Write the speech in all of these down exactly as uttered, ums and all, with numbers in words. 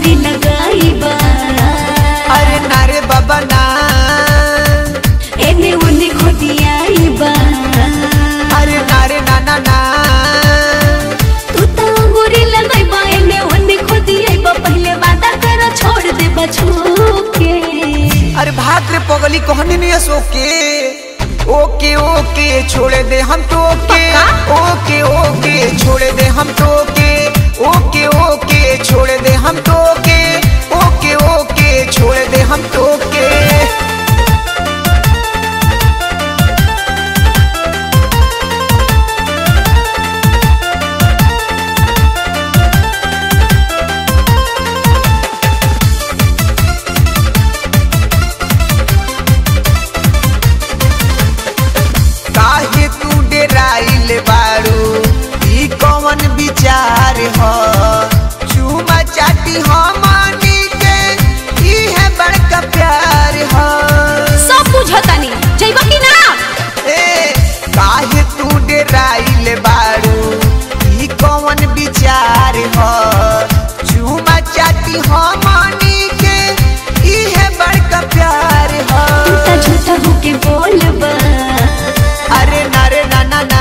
अंगूरी लगाई बा। अरे नारे बाबा ना एने ओने खोदियाई बा। अरे नारे ना ना ना तू तो अंगूरी लगाई बा एने ओने खोदियाई बा। पहले वादा कर छोड़ दे बछोके। अरे भाग रे पगली कहनी नहीं सोके। ओके ओके छोड़े दे हम तो के। ओके ओके छोड़े दे हम तो के। ओके ओके छोड़े दे हम तो के। ओके ओके छोड़े दे हम तो के। काहे तू डेराइल बारू ई कौन विचार हो। चूमा चाटी हमनी के ई है बड़का प्यार हो। सब बुझतानी जइबा कि ना। ए काहे तू डेराइल बारू ई कौन विचार हो। चूमा चाटी हमनी के ई है बड़का प्यार हो। तू तो झूठा होके बोलबा। अरे नारे ना ना ना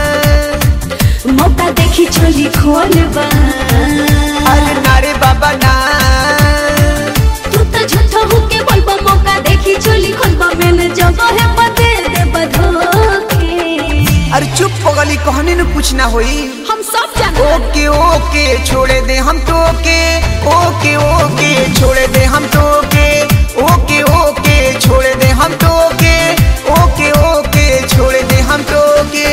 मौका देखी चोली खोलबा। अरे नारे बाबा ना तू तो झूठा होके बोलबा। मौका देखी चोली खोलबा। मैंने जगह है बदे दे बधोके। अरे चुप पगली कहनी न कुछ ना होई। हम सब जानते हैं। ओके ओके छोड़े दे हम तो के। ओके ओके छोड़े दे हम तो के। ओके ओके छोड़े दे हम तो के। ओके ओके छोड़े दे हम तो के।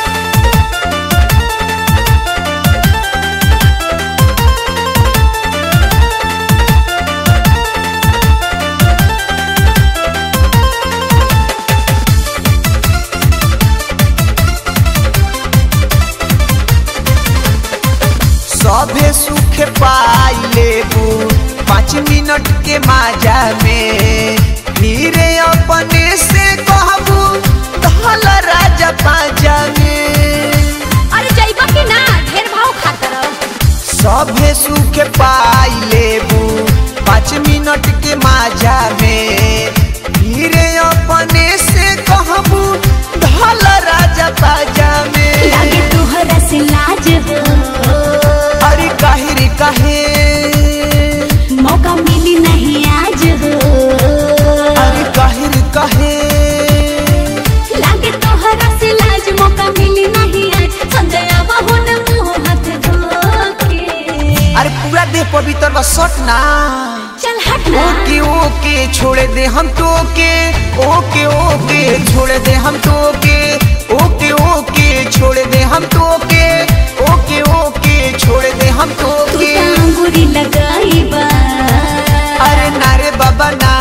सभे सुख पाई लेबू पाँच मिनट के माजा में। फिर अपने से कहबू धल राजा पाजा में। अरे जइबा कि ना ढेर भाव खातर। सभे सुख पाई लेबू पाँच मिनट के माजा में। फिर अपने से कहबू धल राजा पाजा में। लागे तोहरा से लाज हो। अरे काहे रे काहे मौका मिली नहीं आज हो। अरे काहे रे काहे लागे तोहरा से लाज मौका मिली नहीं आज। संजय बाबू ने मुंह हाथ धोके। अरे पूरा देह पवित्र बा सट ना। चल हट ना। ओके ओके छोड़े दे हम तो के। ओके ओके छोड़े दे हम तो के। ओके ओके छोड़े दे हम तो के। ओके ओके छोड़े दे हम तो तू के। तो अंगूरी लगाई बा। अरे नारे बाबा ना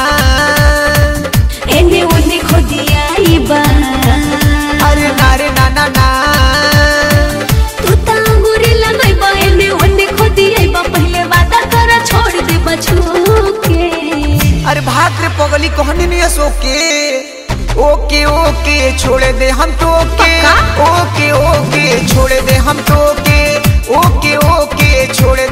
एने ओने खोदियाई बा। अरे नारे ना ना ना तू तो अंगूरी लगाई बा। एने ओने खोदियाई बा। पहले वादा कर छोड़ दे बछोके। अरे भाग रे पगली कहनी नहीं सोके। ओके ओके छोड़े दे हम तो के। ओके ओके छोड़े दे हम तो के। ओके ओके छोड़े